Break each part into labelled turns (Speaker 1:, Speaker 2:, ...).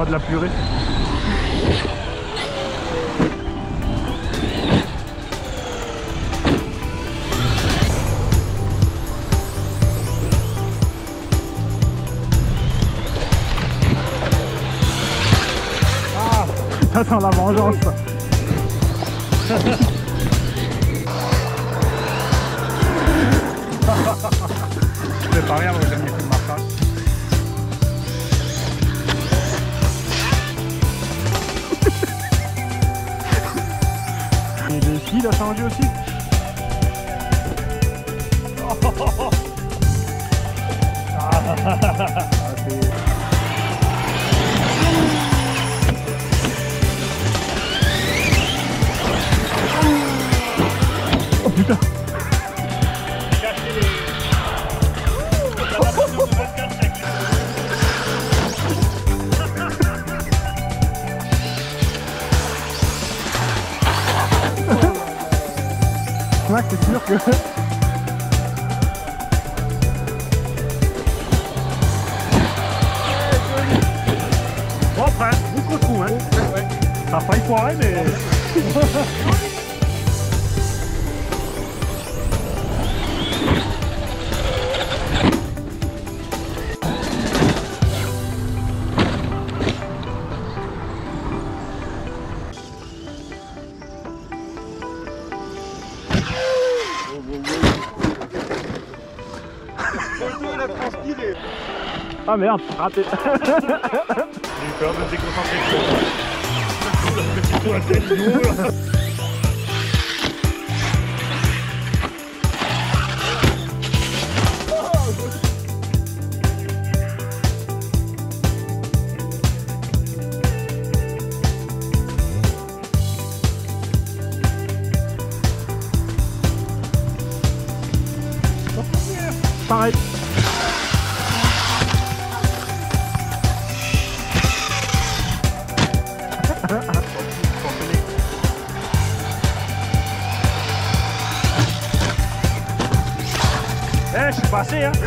Speaker 1: de la purée. Ça sent la vengeance. C'est pas rien, moi j'aime les films marquants. Et le ski, il a changé aussi. Oh putain. Max, c'est sûr que... Bon après, beaucoup de coups hein. Ouais. Ça a failli foirer mais...
Speaker 2: Il a transpiré.
Speaker 1: Ah merde, raté. J'ai eu peur de me déconcentrer trop. La tête lourde. Pareil. Eh, je suis passé hein.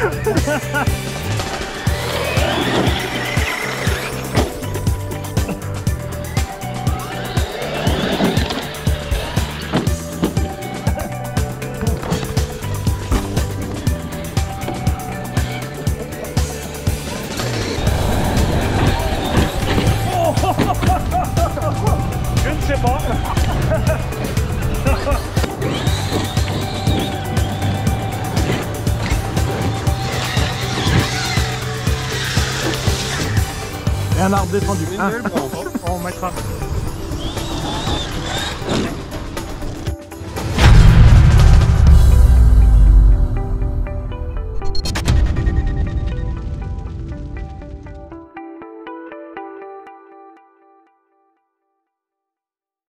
Speaker 1: Je ne sais pas. Et un arbre descendu. On mettra.